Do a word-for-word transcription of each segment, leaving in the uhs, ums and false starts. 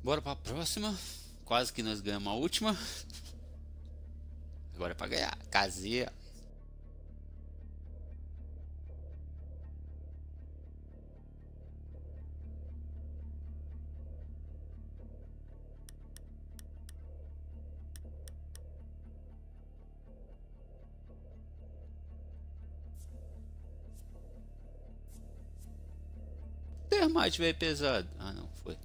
Bora pra próxima. Quase que nós ganhamos a última. Agora é pra ganhar. Caseia. Termite veio pesado. Ah, não, foi.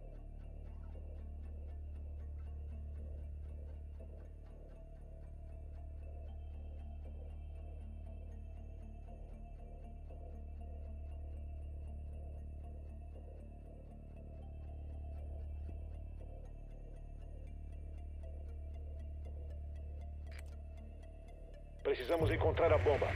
Precisamos encontrar a bomba.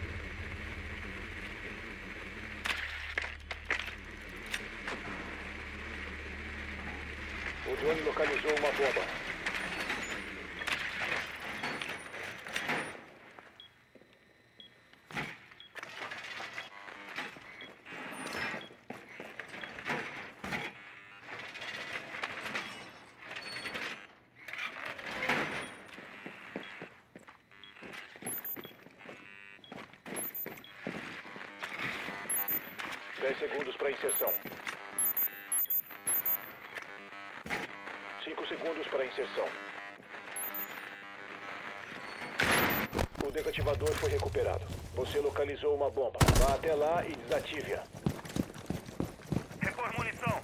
O drone localizou uma bomba. Dez segundos para inserção. Cinco segundos para inserção. O desativador foi recuperado. Você localizou uma bomba. Vá até lá e desative-a. Repor munição.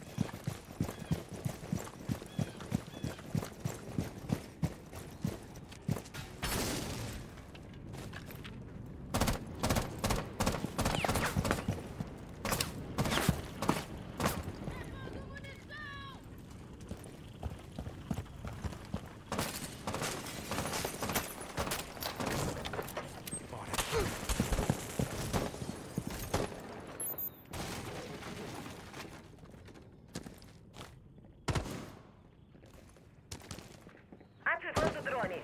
Ativando o drone.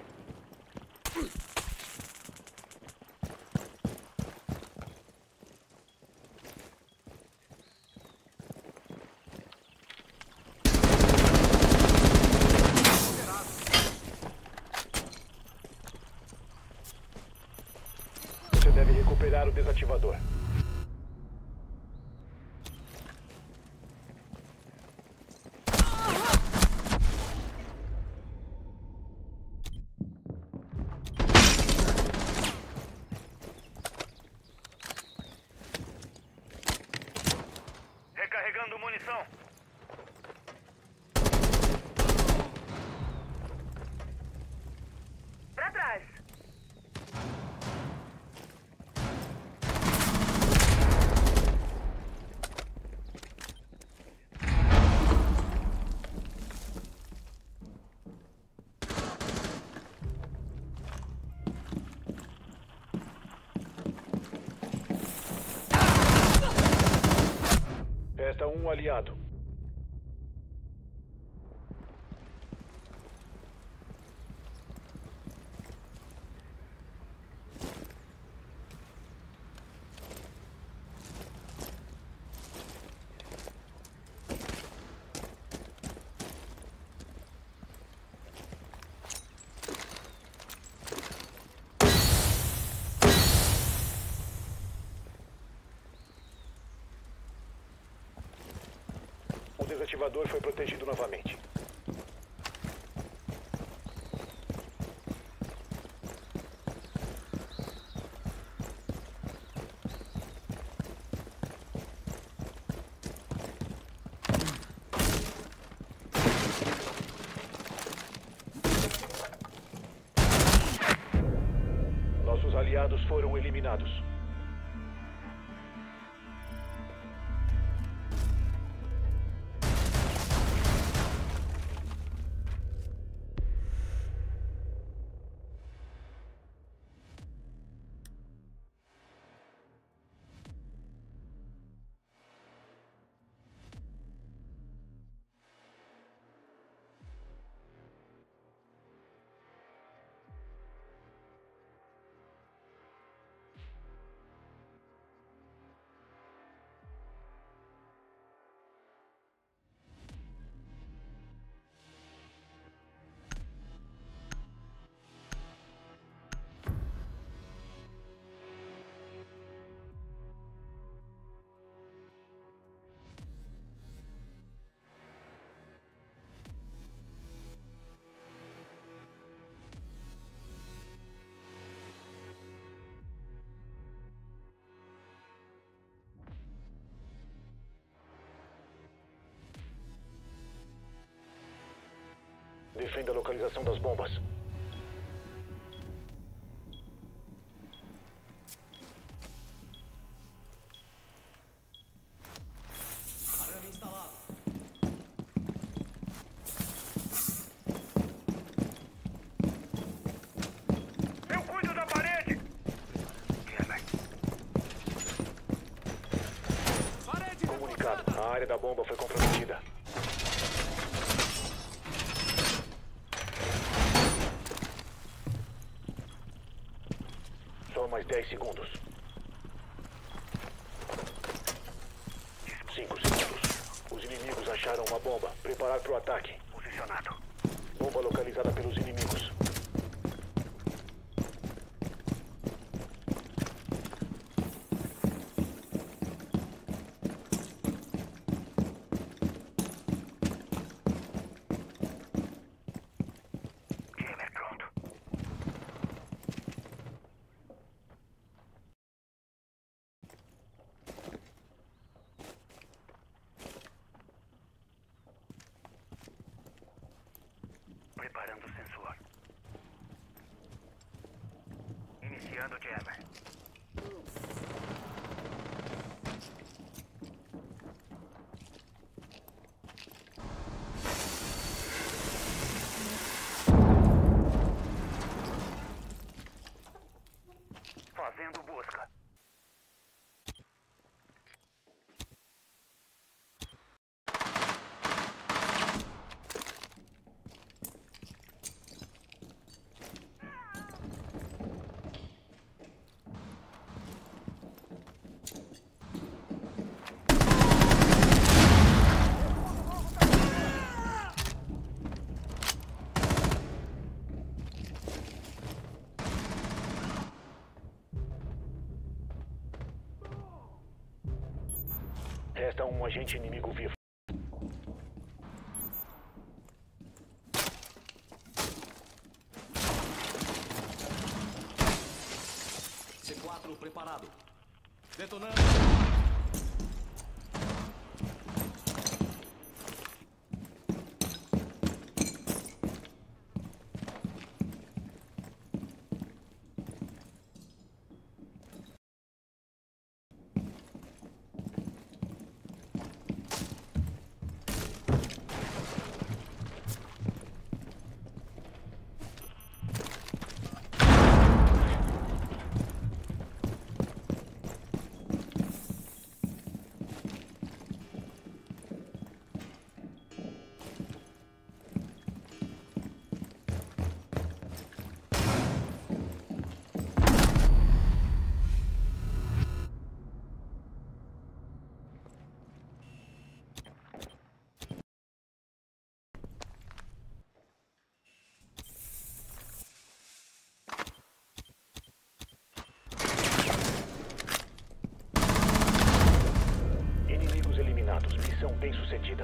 Você deve recuperar o desativador. Recarregando munição. Pra trás. Resta um aliado. O desativador foi protegido novamente. Nossos aliados foram eliminados. Defenda a localização das bombas. Arame instalado. Eu cuido da parede! Parede Comunicado. A área da bomba foi comprometida. Só mais dez segundos. cinco segundos. Os inimigos acharam uma bomba. Preparar para o ataque. Posicionado. Bomba localizada pelos inimigos. Jammer pronto. Preparando o sensor. Iniciando o jammer. Fazendo busca. Resta um agente inimigo vivo. C quatro preparado. Detonando. Inimigos eliminados. Missão bem sucedida.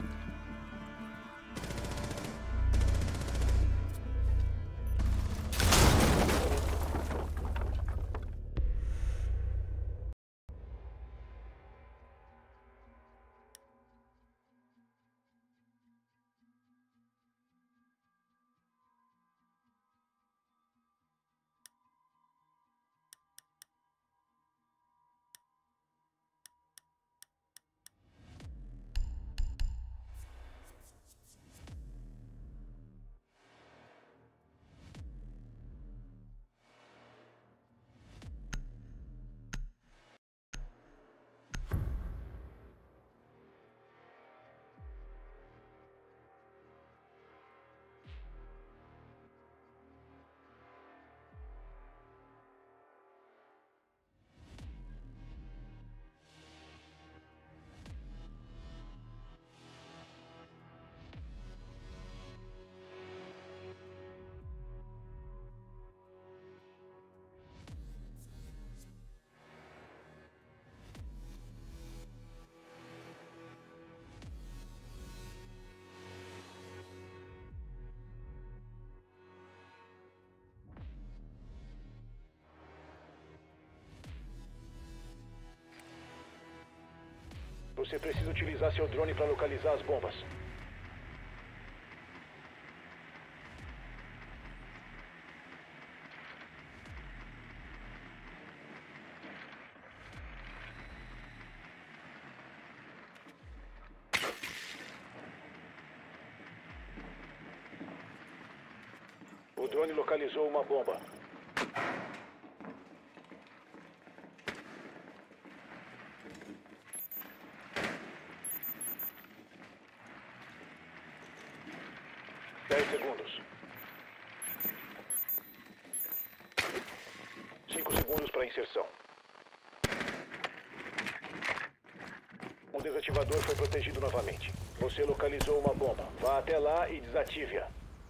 Você precisa utilizar seu drone para localizar as bombas. O drone localizou uma bomba. Dez segundos. Cinco segundos para inserção. O desativador foi protegido novamente. Você localizou uma bomba. Vá até lá e desative-a.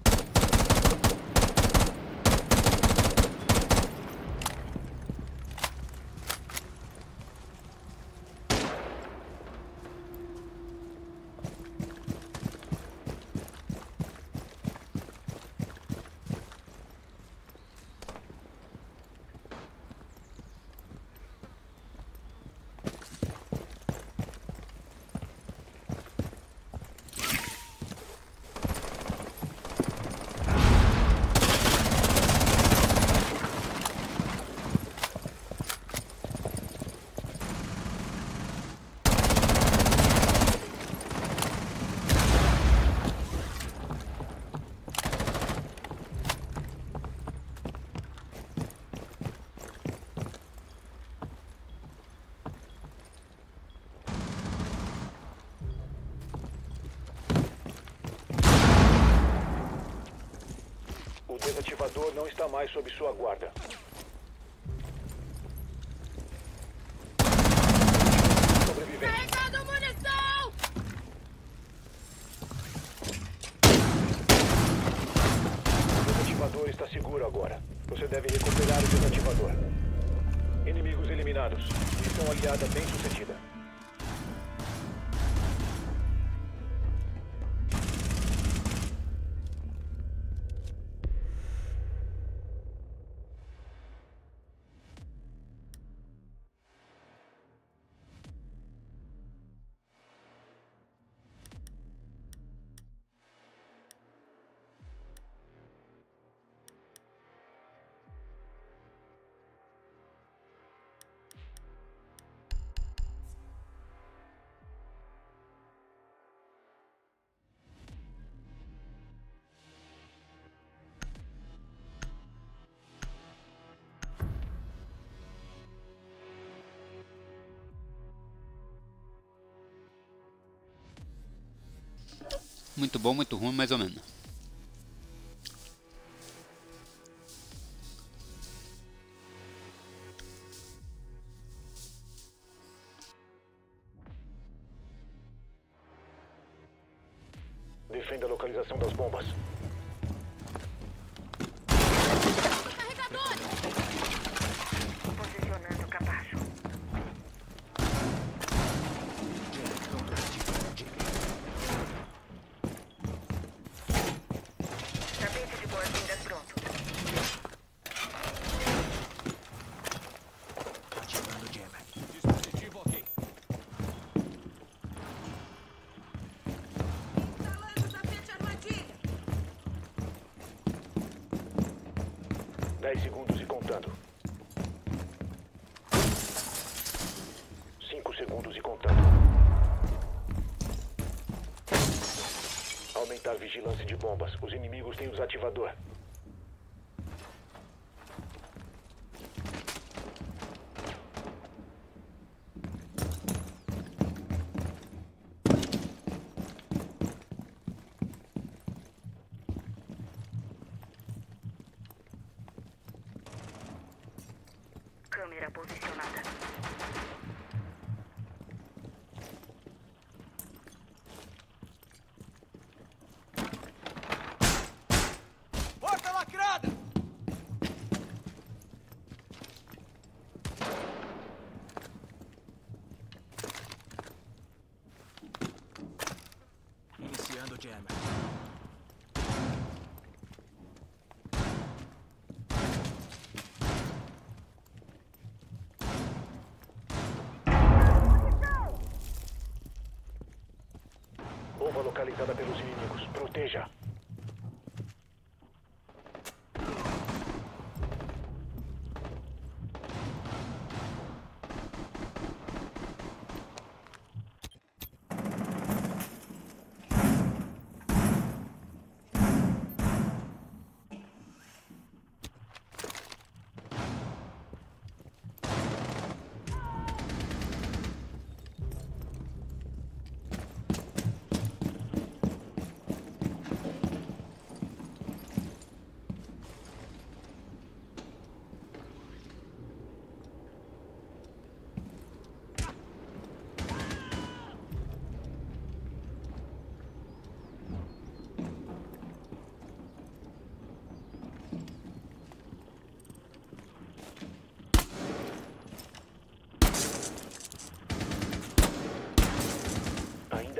O desativador não está mais sob sua guarda. Sobrevivente. Carregando munição! O desativador está seguro agora. Você deve recuperar o desativador. Inimigos eliminados. Missão aliada bem sucedida. Muito bom, muito ruim, mais ou menos. Defenda a localização das bombas. Carregador! Posicionando o capacho. Tapete de boas-vindas pronto. Ativando o jammer. Dispositivo ok. Instalando tapete armadilha! Dez segundos e contando. Cinco segundos e contando. Aumentar vigilância de bombas. Os inimigos têm o desativador. Câmera posicionada. Porta lacrada! Iniciando o jammer. Bomba localizada pelos inimigos. Proteja.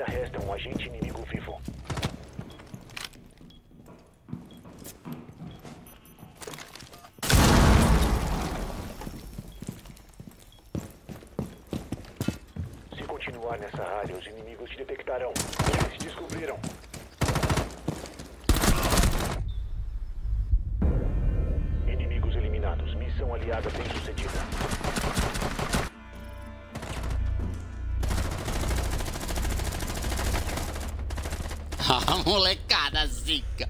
Ainda resta um agente inimigo vivo. Se continuar nessa área, os inimigos te detectarão. Eles te descobriram. Inimigos eliminados. Missão aliada bem sucedida. Ah, molecada zica.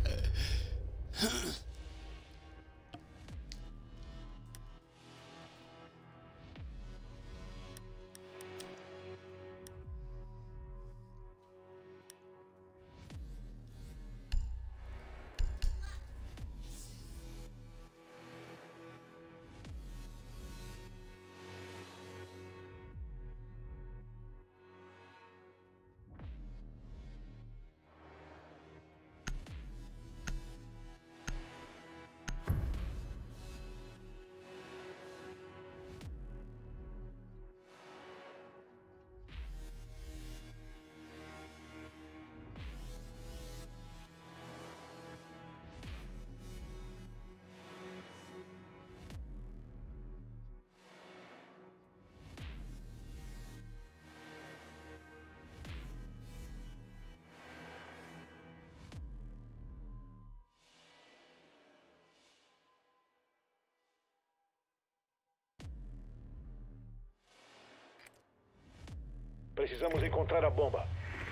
Precisamos encontrar a bomba.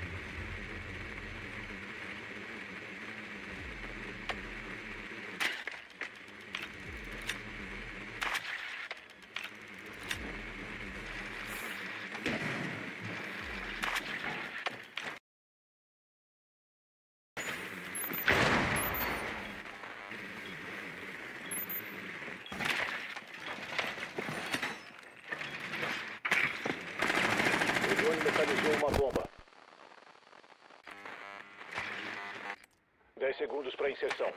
O drone localizou uma bomba. Dez segundos para inserção.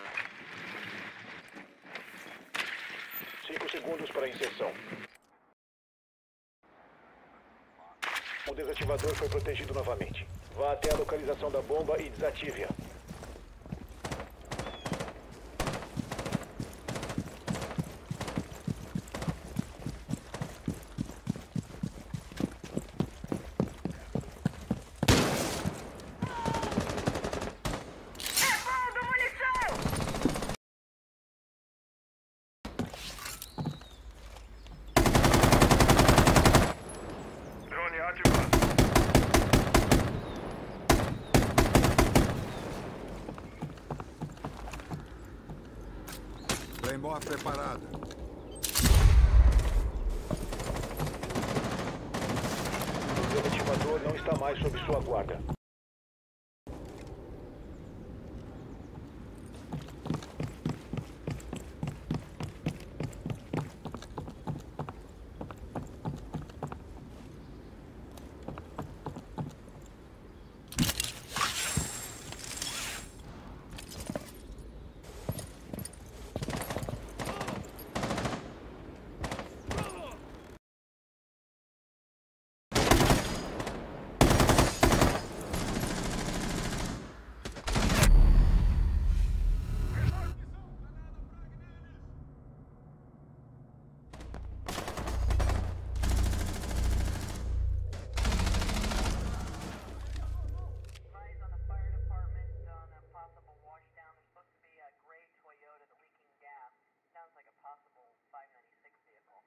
Cinco segundos para inserção. O desativador foi protegido novamente. Vá até a localização da bomba e desative-a. Drone ativado. Claymore preparada. O desativador não está mais sob sua guarda. Advice on the fire department on a possible washdown. There's supposed to be a gray Toyota, the leaking gas. Sounds like a possible five ninety-six vehicle.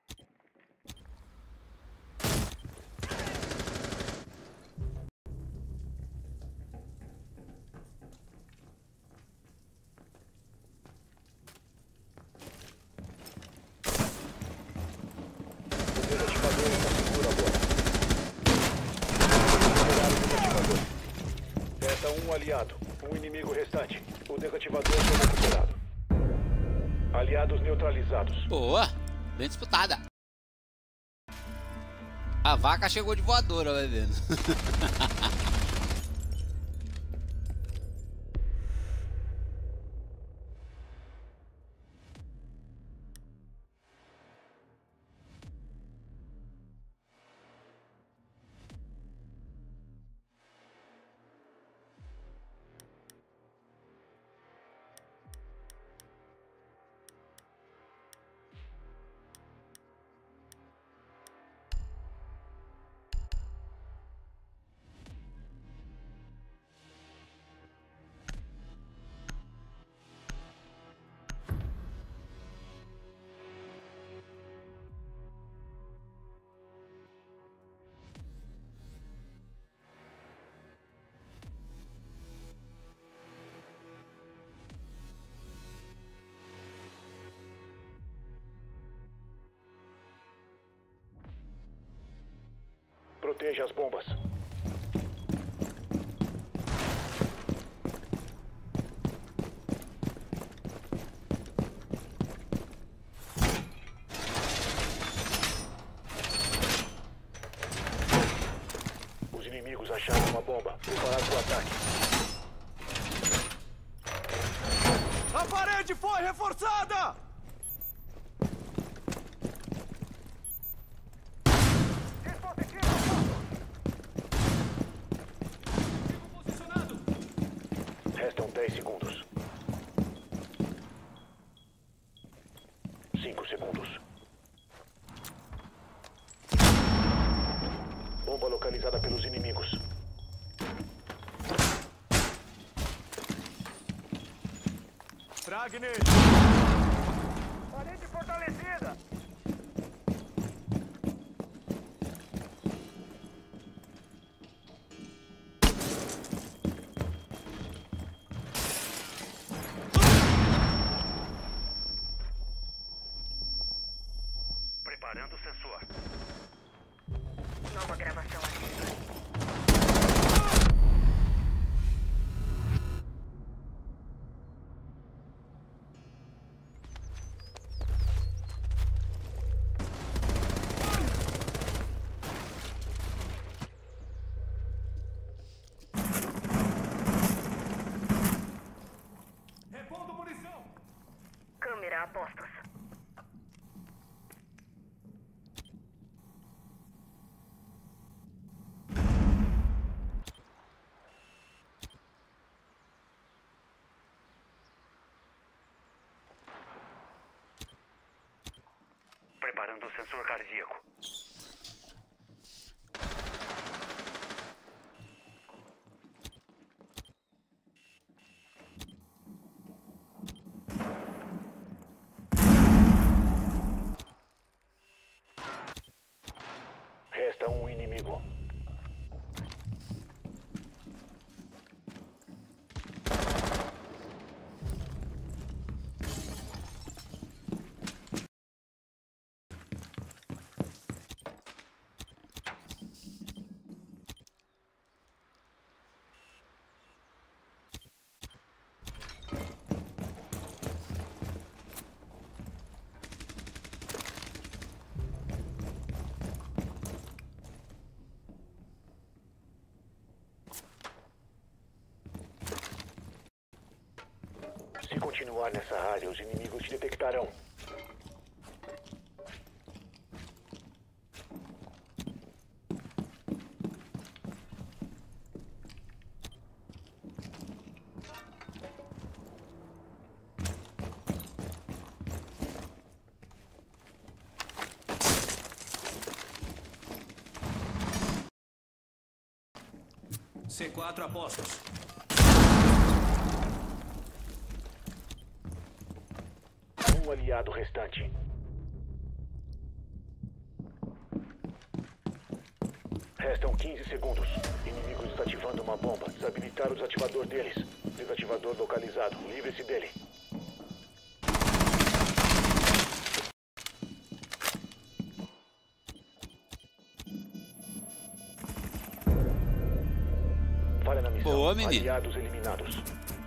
O desativador está seguro agora. Recuperar o desativador. Resta um aliado. Um inimigo restante. O desativador foi recuperado. Aliados neutralizados. Boa, bem disputada. A vaca chegou de voadora, vai vendo. Proteja as bombas. Os inimigos acharam uma bomba. Preparar para o ataque. A parede foi reforçada! Posicionado! Restam dez segundos. cinco segundos. Bomba localizada pelos inimigos. Tragne! Parede fortalecida! Preparando o sensor. Nova gravação ativa. Repondo munição! Câmera a postos. Preparando o sensor cardíaco. Resta um inimigo. Se continuar nessa área, os inimigos te detectarão. C quatro a postos. Um aliado restante. Restam quinze segundos. Inimigos desativando uma bomba. Desabilitar o desativador deles. Desativador localizado. Livre-se dele. Falha na missão. Boa, menino. Aliados eliminados.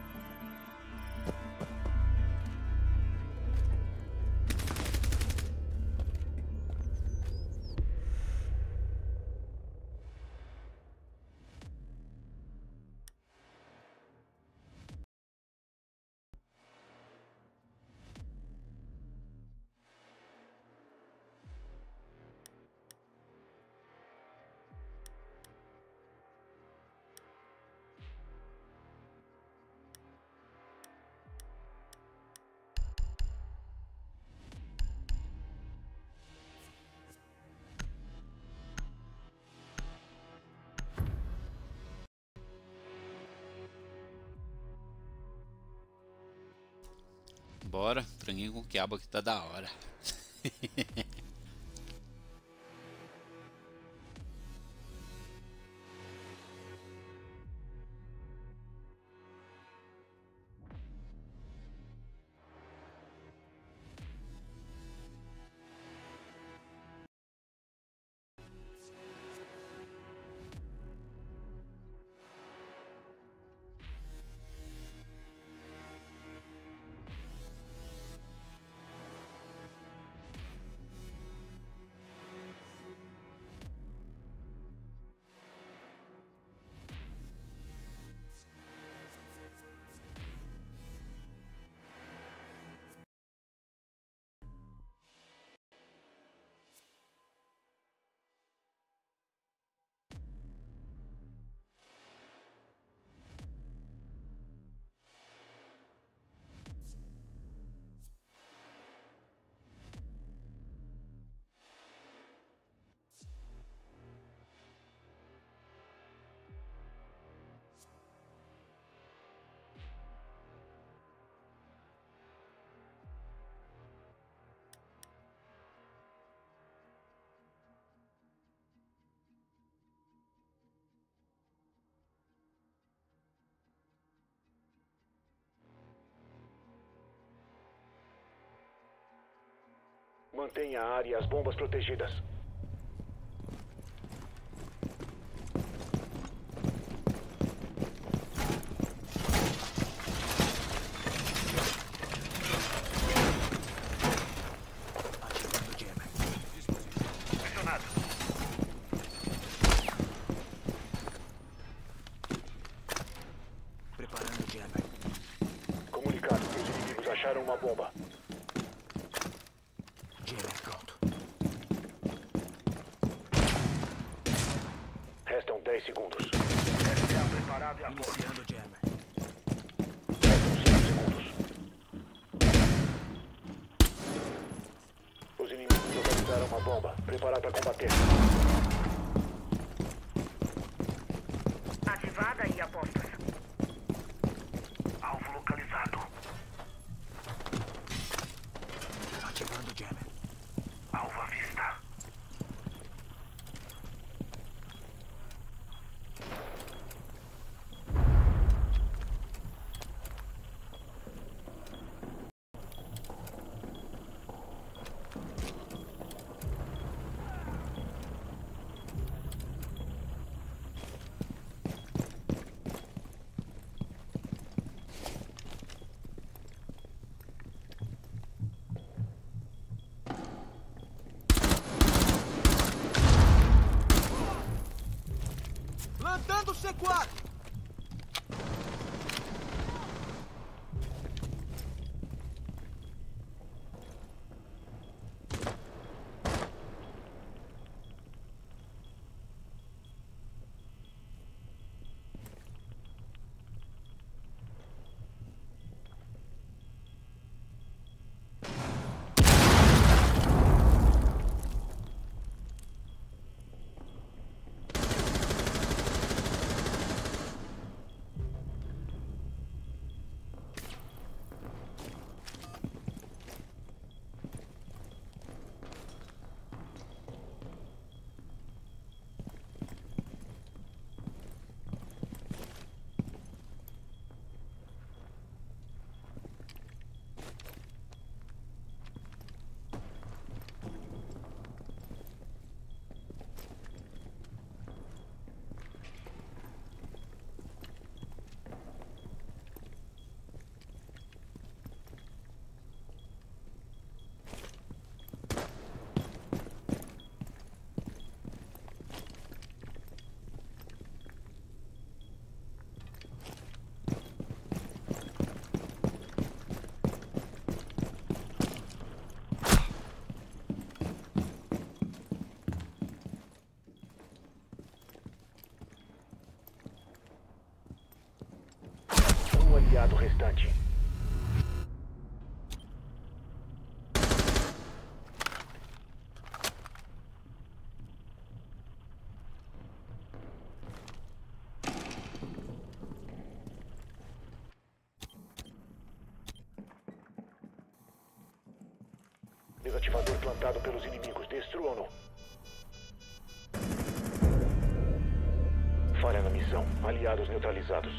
Bora, franguinho com quiabo aqui tá da hora. Mantenha a área e as bombas protegidas. Ativando o jammer. Pressionado. Preparando o jammer. Comunicado. Os inimigos acharam uma bomba. Jammer pronto. Restam dez segundos. S A preparado e a bordo. Iniciando o jammer. Restam cinco segundos. Os inimigos localizaram uma bomba. Preparar para combater. Ativada e apostos. Alvo localizado. Ativando o jammer. Alvo à vista. Plantando C quatro. Um aliado restante. Desativador plantado pelos inimigos. Destruam-no. Falha na missão. Aliados neutralizados.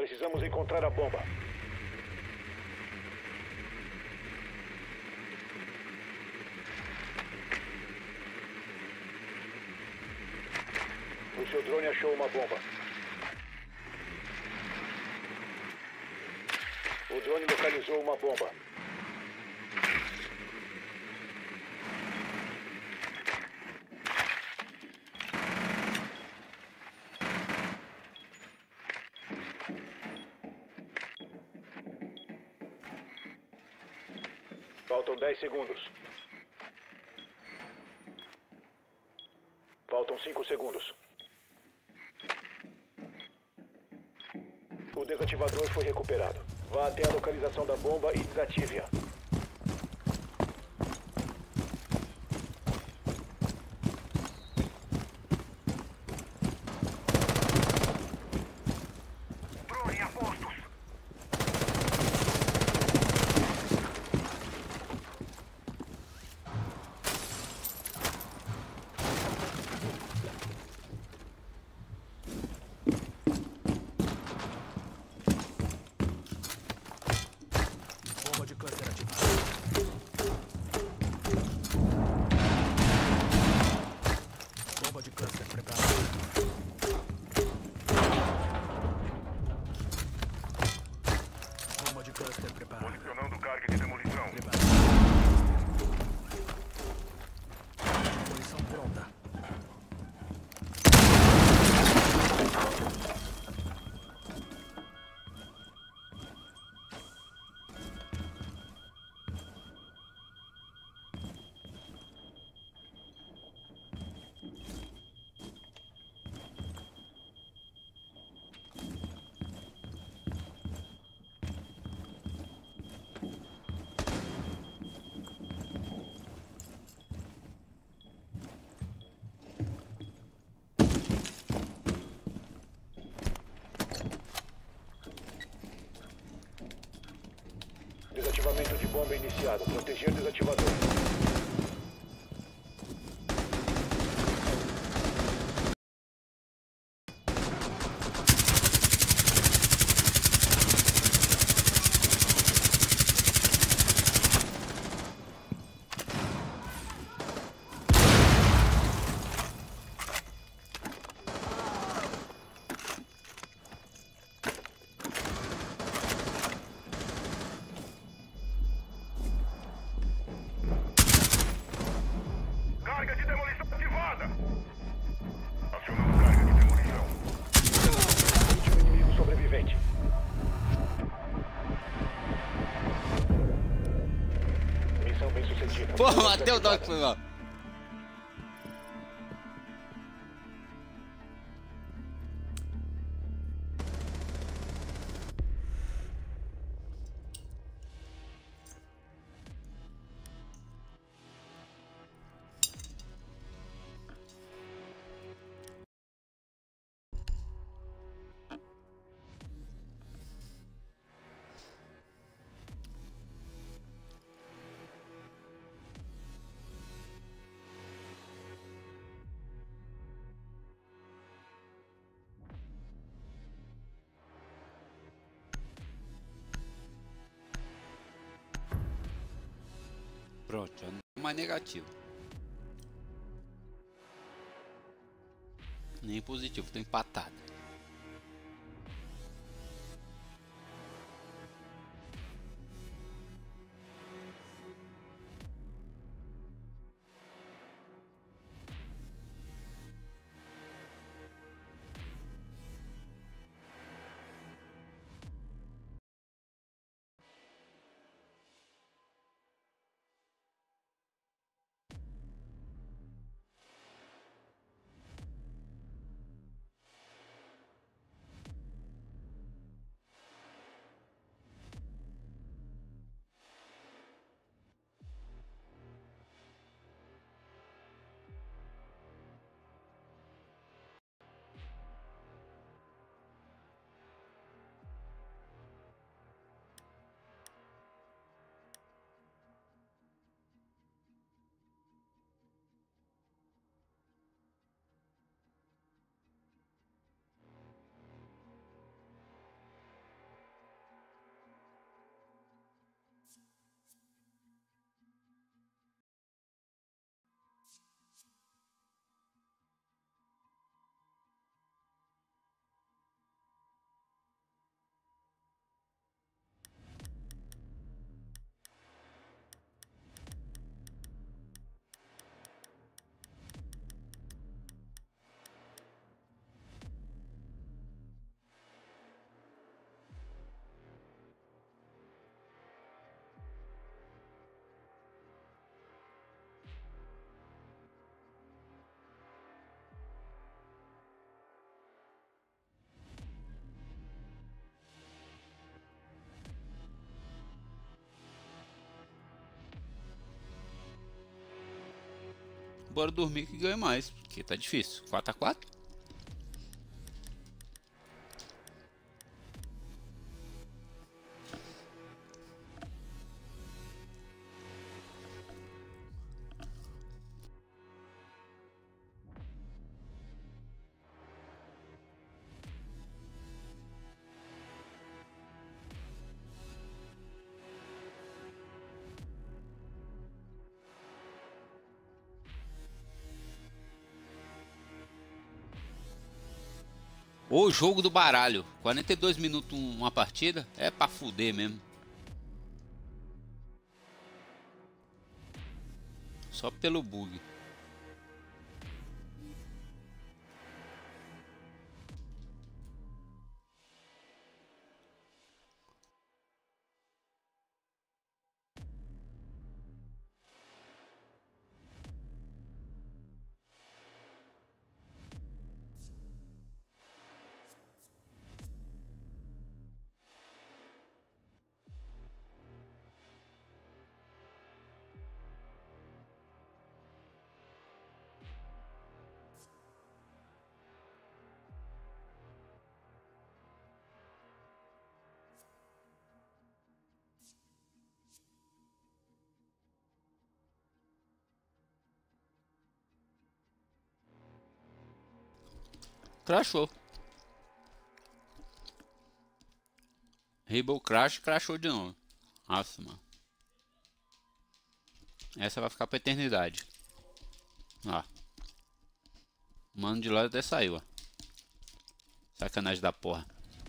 Precisamos encontrar a bomba. O seu drone achou uma bomba. O drone localizou uma bomba. Faltam dez segundos. Faltam cinco segundos. O desativador foi recuperado. Vá até a localização da bomba e desative-a. Drone a postos. Bomba de cluster ativada. Bomba de cluster preparada. Bomba de cluster preparada. Posicionando carga de demolição. Preparada. Demolição pronta. Desativamento de bomba iniciado. Proteger desativador. Carga de demolição ativada. Acionando carga de demolição. Último inimigo sobrevivente. Missão bem sucedida. Pô, matei o Doc, foi mal. Pronto, já não é mais negativo. Nem positivo, tô empatado. bora dormir que ganha mais. Porque tá difícil. quatro a quatro. O jogo do baralho, quarenta e dois minutos uma partida, é pra fuder mesmo. Só pelo bug. Crashou. Rainbow Crash, crashou de novo. Nossa, mano. Essa vai ficar pra eternidade. Ó. O mano de lá até saiu, ó. Sacanagem da porra.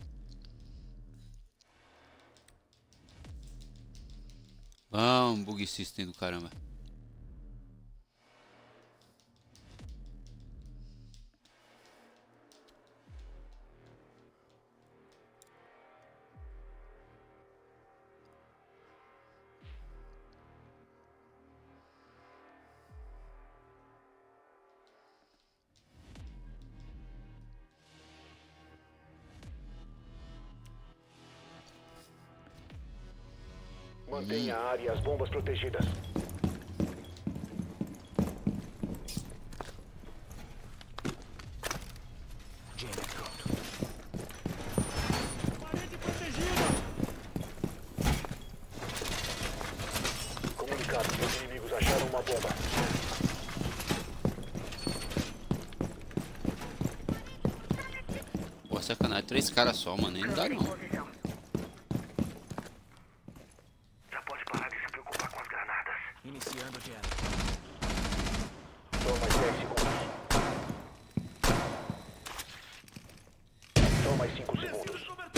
Vamos, bug system do caramba. Mantenha a área e as bombas protegidas. Jamie pronto. Comunicado, os inimigos acharam uma bomba. Pô, sacanagem, três caras só, mano, nem não dá Câmera em não. posição. Já pode parar de se preocupar com as granadas. Iniciando jam. Só mais dez segundos. Só mais cinco segundos.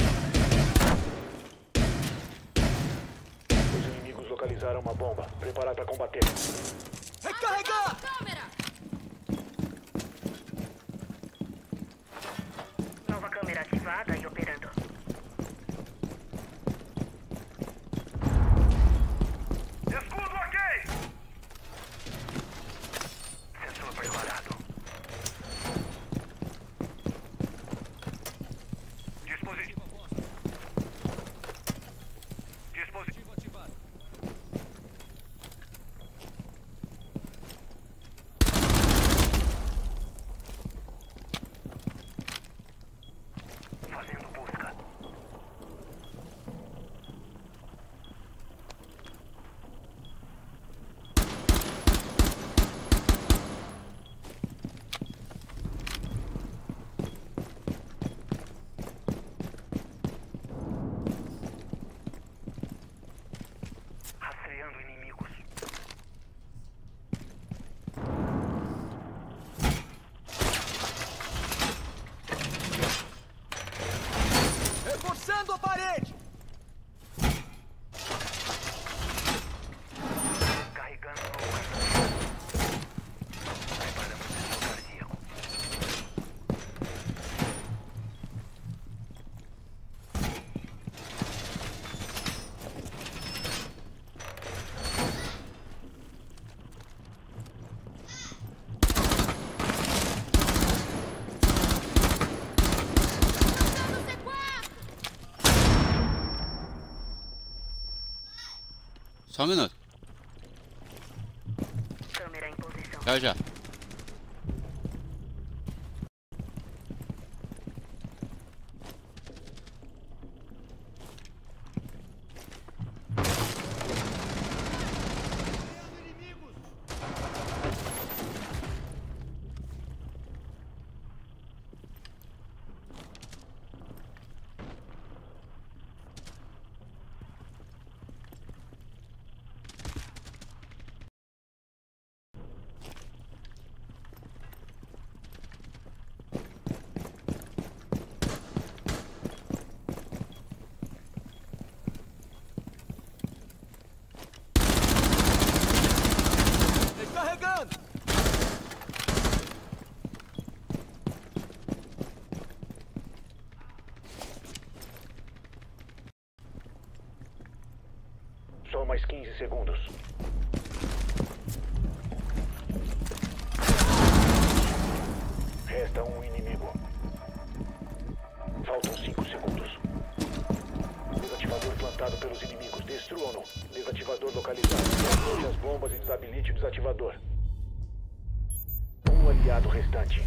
Os inimigos localizaram uma bomba. Preparar para combater. Recarregar! Câmera! Nova câmera ativada e operando. Escudo ok! Sensor preparado. Dispositivo a posto. Dispositivo ativado. Fazendo busca. Rastreando inimigos. Reforçando a parede! Carregando no ar. Preparando o sensor cardíaco. No C quatro! Só um minuto. Câmera em posição. Já já. Restam mais quinze segundos. Resta um inimigo. Faltam cinco segundos. Desativador plantado pelos inimigos. Destruam-no. Desativador localizado. Desmonte as bombas e desabilite o desativador. Um aliado restante.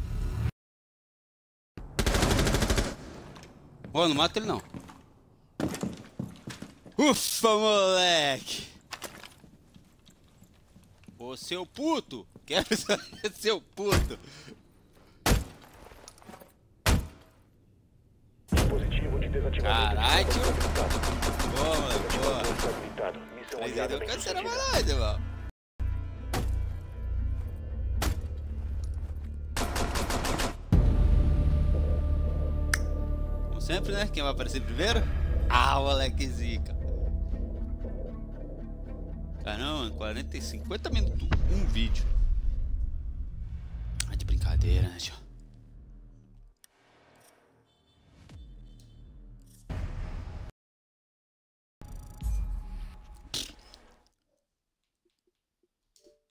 Pô, não mata ele não. Ufa, moleque! Ô, seu puto! Quero saber, seu puto! Dispositivo de desativador. Caralho! desabilitado. Boa, mano, boa! Desativador desabilitado. Missão Mas aliada eu bem quero ser sucedida. mais, irmão. Como sempre, né? Quem vai aparecer primeiro? Ah, moleque zica! Caramba, quarenta e cinquenta minutos, um vídeo. Ah, de brincadeira, né, tio?